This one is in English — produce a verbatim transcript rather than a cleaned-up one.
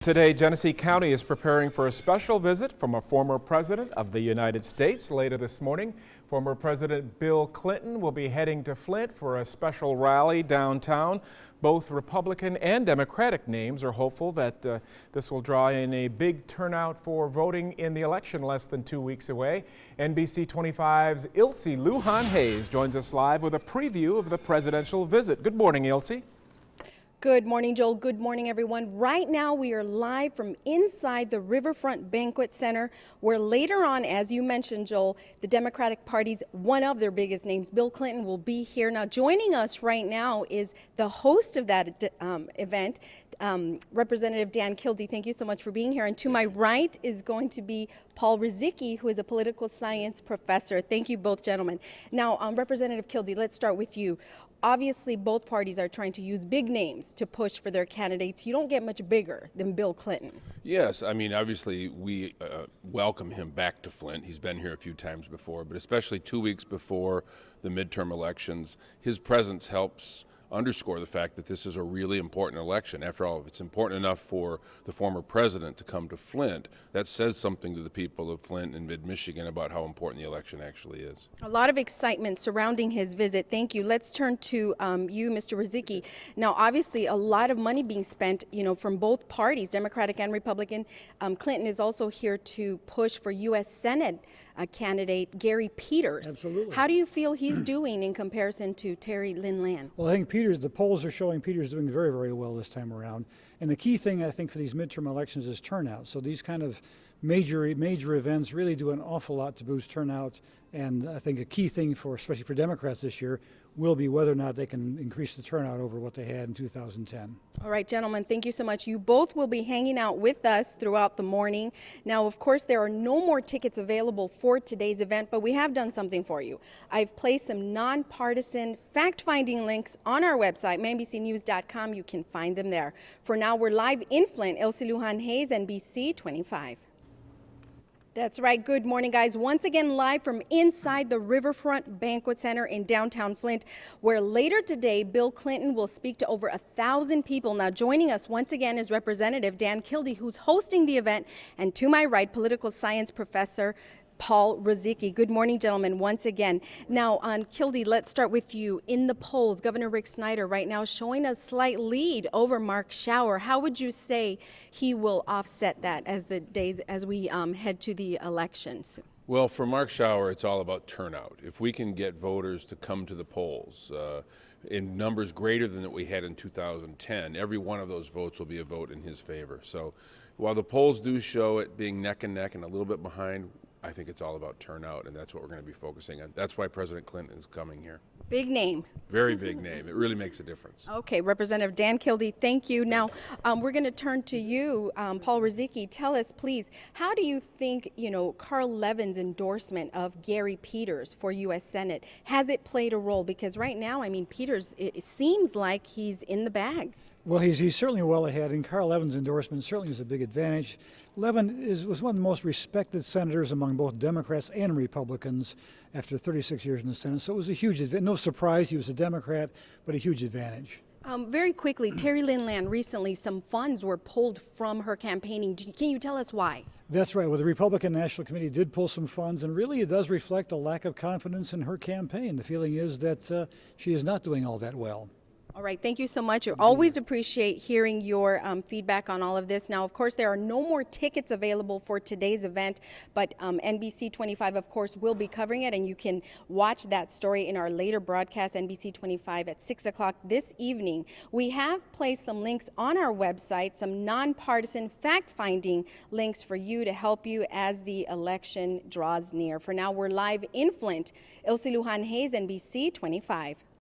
Today, Genesee County is preparing for a special visit from a former president of the United States. Later this morning, former President Bill Clinton will be heading to Flint for a special rally downtown. Both Republican and Democratic names are hopeful that uh, this will draw in a big turnout for voting in the election less than two weeks away. N B C twenty-five's Ilse Lujan-Hayes joins us live with a preview of the presidential visit. Good morning, Ilse. Good morning, Joel. Good morning, everyone. Right now, we are live from inside the Riverfront Banquet Center, where later on, as you mentioned, Joel, the Democratic Party's one of their biggest names, Bill Clinton, will be here. Now, joining us right now is the host of that um, event, um, Representative Dan Kildee. Thank you so much for being here. And to my right is going to be Paul Razycki, who is a political science professor. Thank you both, gentlemen. Now, um, Representative Kildee, let's start with you. Obviously, both parties are trying to use big names to push for their candidates. You don't get much bigger than Bill Clinton. Yes, I mean, obviously, we uh, welcome him back to Flint. He's been here a few times before, but especially two weeks before the midterm elections, his presence helps underscore the fact that this is a really important election. After all, if it's important enough for the former president to come to Flint, that says something to the people of Flint and mid-Michigan about how important the election actually is. A lot of excitement surrounding his visit. Thank you. Let's turn to um, you, Mister Razycki. Now, obviously, a lot of money being spent, you know, from both parties, Democratic and Republican. Um, Clinton is also here to push for U S Senate uh, candidate Gary Peters. Absolutely. How do you feel he's doing in comparison to Terry Lynn Land? Well, I think Peters, the polls are showing Peters doing very, very well this time around. And the key thing, I think, for these midterm elections is turnout. So these kind of major, major events really do an awful lot to boost turnout. And I think a key thing for, especially for Democrats this year, will be whether or not they can increase the turnout over what they had in two thousand ten. All right, gentlemen, thank you so much. You both will be hanging out with us throughout the morning. Now, of course, there are no more tickets available for today's event, but we have done something for you. I've placed some nonpartisan fact-finding links on our website, N B C news dot com. You can find them there. For now, we're live in Flint. Ilse Lujan-Hayes, N B C twenty-five. That's right. Good morning, guys. Once again, live from inside the Riverfront Banquet Center in downtown Flint, where later today, Bill Clinton will speak to over a thousand people. Now, joining us once again is Representative Dan Kildee, who's hosting the event, and to my right, political science professor Paul Razycki. Good morning, gentlemen, once again. Now, on Kildee, let's start with you. In the polls, Governor Rick Snyder right now showing a slight lead over Mark Shauer. How would you say he will offset that as the days as we um, head to the elections? Well, for Mark Shauer, it's all about turnout. If we can get voters to come to the polls uh, in numbers greater than that we had in two thousand ten, every one of those votes will be a vote in his favor. So while the polls do show it being neck and neck and a little bit behind, I think it's all about turnout, and that's what we're going to be focusing on. That's why President Clinton is coming here. Big name. Very big name. It really makes a difference. Okay, Representative Dan Kildee, thank you. Now, um, we're going to turn to you, um, Paul Razycki. Tell us, please, how do you think, you know, Carl Levin's endorsement of Gary Peters for U S Senate, has it played a role? Because right now, I mean, Peters, it, it seems like he's in the bag. Well, he's, he's certainly well ahead, and Carl Levin's endorsement certainly is a big advantage. Levin is, was one of the most respected senators among both Democrats and Republicans after thirty-six years in the Senate, so it was a huge advantage. No surprise he was a Democrat, but a huge advantage. Um, very quickly, Terry Lynn Land, recently some funds were pulled from her campaigning. Can you tell us why? That's right. Well, the Republican National Committee did pull some funds, and really it does reflect a lack of confidence in her campaign. The feeling is that uh, she is not doing all that well. All right, thank you so much. I always appreciate hearing your um, feedback on all of this. Now, of course, there are no more tickets available for today's event, but um, N B C twenty-five, of course, will be covering it, and you can watch that story in our later broadcast, N B C twenty-five, at six o'clock this evening. We have placed some links on our website, some nonpartisan fact-finding links for you to help you as the election draws near. For now, we're live in Flint. Ilse Lujan-Hayes, N B C twenty-five.